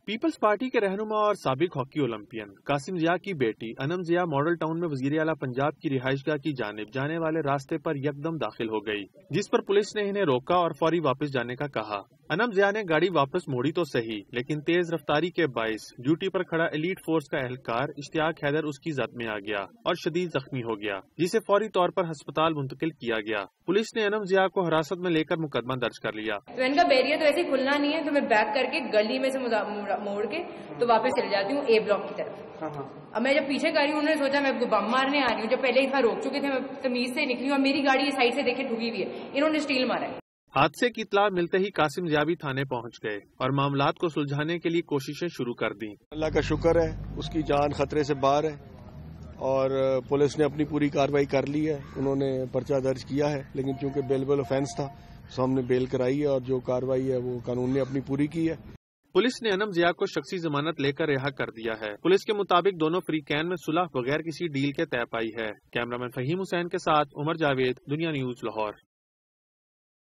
Peoples party کے رہنما اور سابق ہاکی اولمپئن قاسم ضیاء کی بیٹی انم ضیاء ماڈل ٹاؤن میں وزیر اعلیٰ پنجاب کی رہائش گاہ کی جانب جانے والے راستے پر یکدم داخل ہو گئی، جس پر پولیس نے انہیں روکا اور فوری واپس جانے کا کہا۔ انم ضیاء نے گاڑی واپس موڑی تو صحیح، لیکن تیز رفتاری کے باعث ڈیوٹی پر کھڑا ایلیٹ فورس کا اہلکار اشتیاق حیدر اس کی زد میں آ گیا اور شدید زخمی ہو گیا، جسے فوری طور پر ہسپتال منتقل کیا گیا۔ پولیس نے انم ضیاء کو حراست میں لے کر مقدمہ درج کر لیا۔ تو ان کا بیریا تو ایسے کھلنا نہیں ہے، تو میں بیک کر کے گلی میں سے موڑ کے تو واپس چل جاتی ہوں اے بلاک کی طرف۔ اب میں جب پیچھے کر رہی ہوں، انہوں نے سوچا میں بم مارنے آ رہی ہوں، جب پہلے ہی روک چکے تھے، میں تمیز سے نکلی ہوں، میری گاڑی سائڈ سے دیکھے ٹھگی ہوئی ہے، انہوں نے اسٹیل مارا ہے۔ حادثے کی اطلاع ملتے ہی قاسم ضیاء بھی تھانے پہنچ گئے اور معاملات کو سلجھانے کے لیے کوششیں شروع کر دیں۔ اللہ کا شکر ہے، اس کی جان خطرے سے باہر ہے اور پولیس نے اپنی پوری کارروائی کر لی ہے۔ انہوں نے پرچہ درج کیا ہے، لیکن چونکہ بیلیبل آفینس تھا تو ہم نے بیل کرائی ہے اور جو کارروائی ہے وہ قانون نے اپنی پوری کی ہے۔ پولیس نے انم ضیاء کو شخصی ضمانت لے کر رہا کر دیا ہے۔ پولیس کے مطابق دونوں فریقین میں صلح بغیر کسی ڈیل کے طے پائی ہے۔ کیمرامین فہیم حسین کے ساتھ عمر جاوید، دنیا نیوز، لاہور۔